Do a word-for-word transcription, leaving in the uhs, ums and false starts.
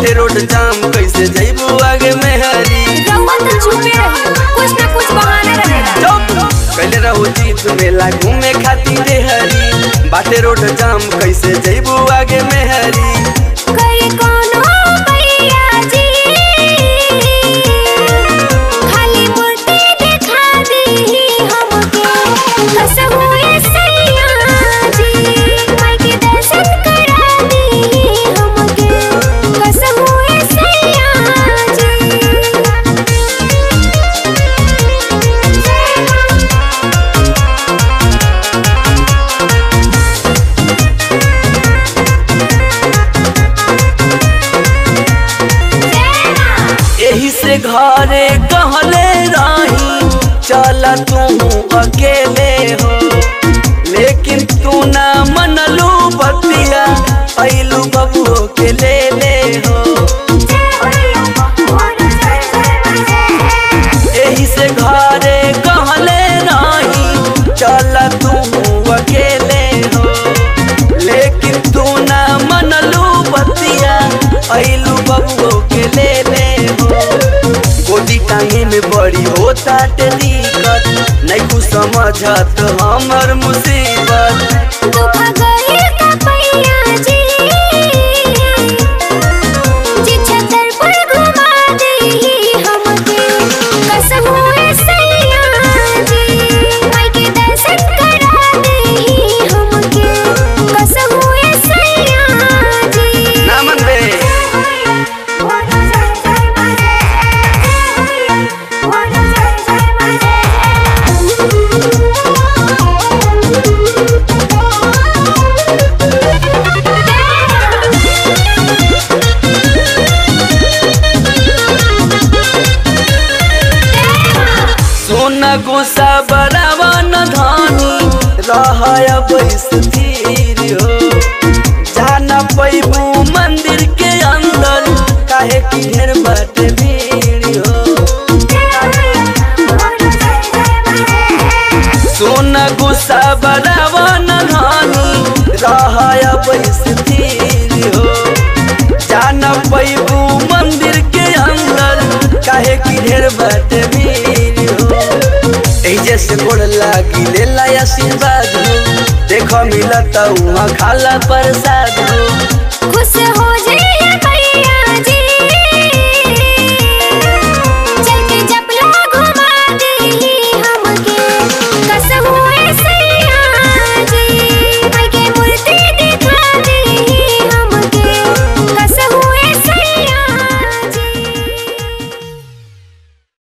बाटे रोड जाम कैसे जइबू आगे मेहरी रउआ तो छुपे रही कुछ ना कुछ बहाना रहेगा। कैले रहो जीत मेला घूमे खातिर हरी बाटे रोड जाम कैसे जइबू आगे मेहरी कई कोनो भैया जी खाली मूर्ति दिखा दी हमके कसम हुए सैया जी माई के दर्शन करा दी हमके कसम हुए सैया जी। यही से घरे कहले रही चल तू अकेले हो लेकिन तू ना मनलू बतिया पैलू बबुओ के ले ले हो। यही से घरे कहले रही चल तू अकेले हो लेकिन तू ना मनलू बतिया पैलू बबुओ के ले ले हो। गोदी टांगे में बड़ी होता दिक्कत नहीं कुछ समझत हमर मुसीबत तू भगई का पैया जी जी छतर पर घुमा दी हमके कसम हुए सैया जी माई के दर्शन करा दी हमके कसम हुए सैया जी। ना मन बे सोना गुस्सा बरावा न धानी रह स्थिर हो जाना पैबू मंदिर के अंदर काहे की ढेर बट भीड़ हो। सोना गुस्सा बरावा न धानी रह स्थिर हो जाना पैबू मंदिर के अंदर काहे की ढेर बट भीड़ हो। जैसे गोड़ लागी लेला आशीर्वाद हो देखो मिलता वहाँ खाला प्रसाद हो खुश हो